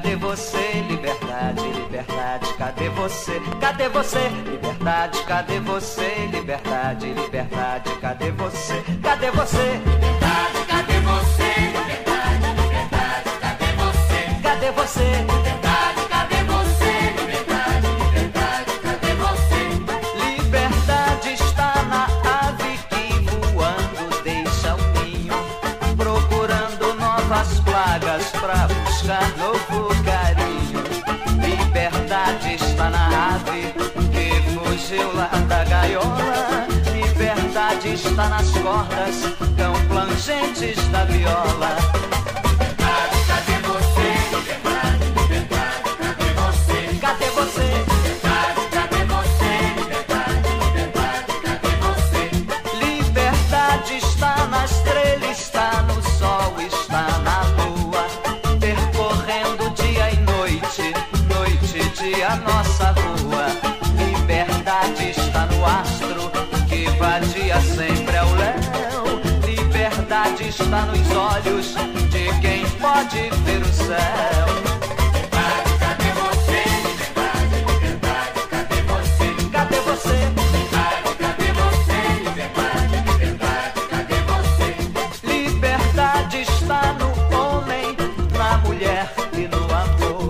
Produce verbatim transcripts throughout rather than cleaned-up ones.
Cadê você, liberdade, liberdade, cadê você? Cadê você, liberdade, cadê você? Liberdade, liberdade, cadê você? Cadê você? Liberdade, cadê você? Liberdade, liberdade, cadê você? Cadê você? Liberdade, cadê você? Liberdade, liberdade, cadê você? Liberdade está na ave que voando deixa o ninho, procurando novas plagas pra buscar novo carinho. Liberdade está na ave que fugiu lá da gaiola. Liberdade está nas cordas tão plangentes da viola. Liberdade, cadê você? Liberdade, liberdade, cadê você? Cadê você? Liberdade, cadê você? Liberdade, liberdade, cadê você? Liberdade está na estrela, está no sol, está na lua, percorrendo dia e noite, noite e dia nossa rua. Liberdade está no astro que vadia sempre ao léu. Liberdade está nos olhos de quem pode ver o céu. Liberdade, cadê você? Liberdade, liberdade, cadê você? Cadê você? Liberdade, cadê você? Liberdade, liberdade, cadê você? Liberdade está no homem, na mulher e no amor.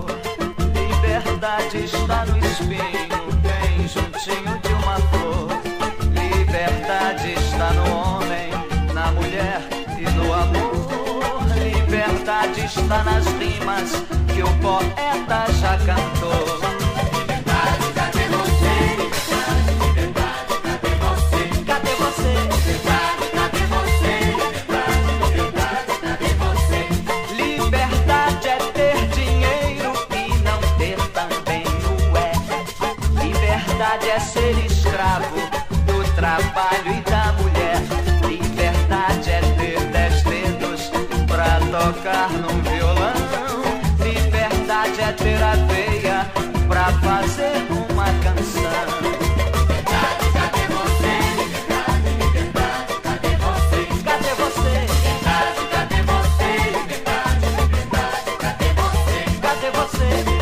Liberdade está no espinho, bem juntinho de uma flor. Liberdade está no homem, na mulher e no amor. Liberdade está nas rimas que o poeta já cantou. Liberdade, cadê você? Liberdade, liberdade, cadê você? Cadê você? Liberdade, cadê você? Liberdade, liberdade, cadê você? Liberdade é ter dinheiro e não ter também o é. Liberdade é ser escravo do trabalho e da mulher. Liberdade é ter dez dedos pra tocar num violão. Liberdade é ter a veia pra fazer uma canção. Liberdade, cadê você? Liberdade, liberdade, cadê você? Cadê você? Liberdade, cadê você? Liberdade, liberdade, cadê você? Cadê você?